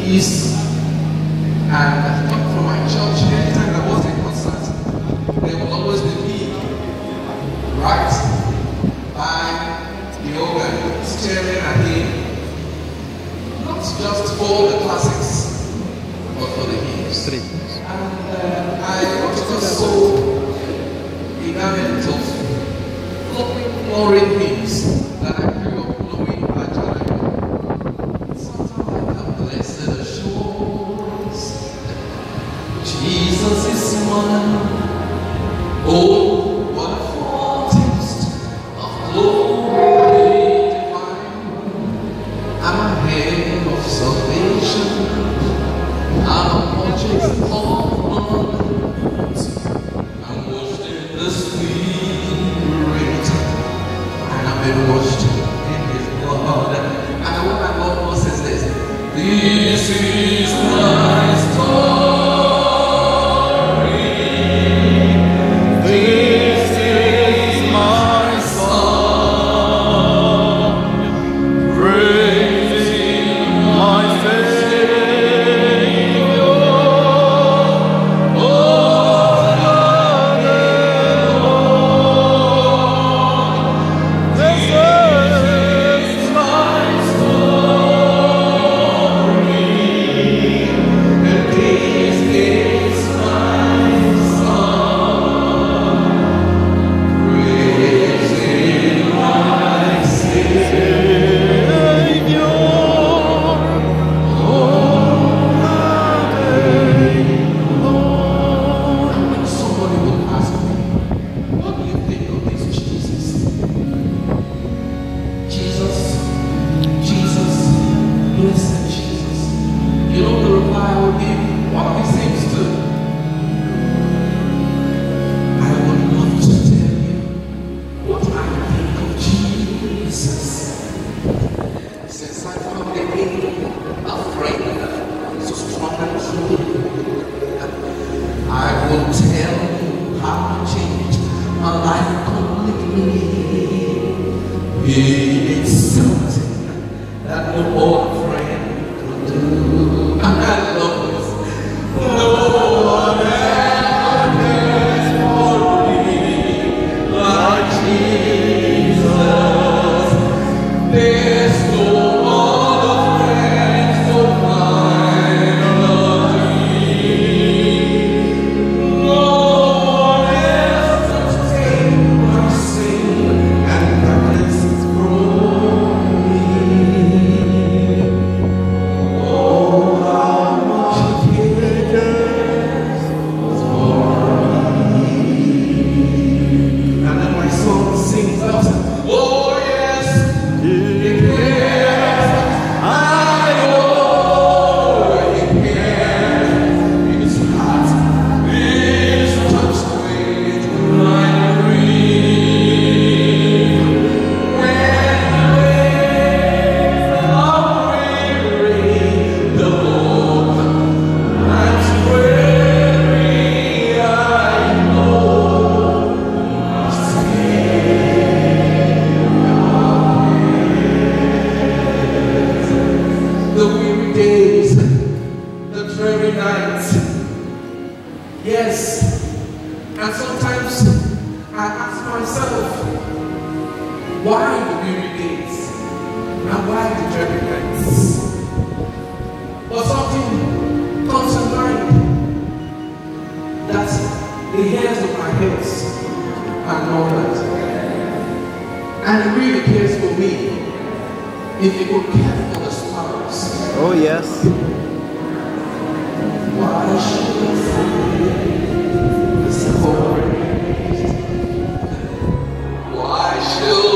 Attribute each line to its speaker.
Speaker 1: keys. And from my church, anytime there was a concert, there will always be me, right by the organ, staring at him, not just for the classics, but for the hymns. And I was just so enamored of flowing hymns that I grew up knowing by John. Something like a blessed assurance, Jesus is mine. Oh, what a foretaste of glory divine. I'm a head of salvation. I'm a purchased of honor. I'm washed in the Spirit, and I've been washed in His blood. And what I love most is this: this is my story. This is my song, praising my Savior all the day long. This is my story, and this is my song, praising my Savior all the day long. When somebody would ask me, what do you think of this Jesus? Jesus, blessed Jesus. You know the reply I would give? One of these things too. I would love to tell you what I think of Jesus. Since I found him a friend so strong and true, I will tell you how he changed my life completely. He is something that no other friend could do. And I love this. No one ever cares for me like Jesus. There's no other friend so kind of me. No one else to take my sin and darkness from me. Oh, how much He cares for me. And then my song sings out, oh yes, He cares. I know He cares. His heart is touched with my grief. When waves are weary, the Lord and weary, I know He cares. The weary days, the dreary nights, yes. And sometimes I ask myself, why the weary days and why the dreary nights? But something comes to mind that the hairs of my head are numbered. And He really cares for me if He could care for the sparrows.
Speaker 2: Oh yes.
Speaker 1: Why should I say this? Why should